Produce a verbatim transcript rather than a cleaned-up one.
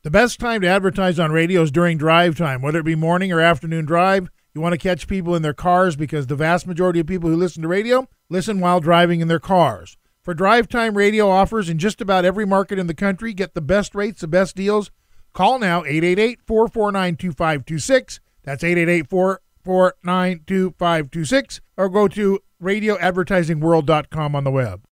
The best time to advertise on radio is during drive time, whether it be morning or afternoon drive. You want to catch people in their cars because the vast majority of people who listen to radio listen while driving in their cars. For drive time radio offers in just about every market in the country, get the best rates, the best deals. Call now, eight eight eight, four four nine, two five two six. That's eight eight eight, four four nine, two five two six. Or go to radio advertising world dot com on the web.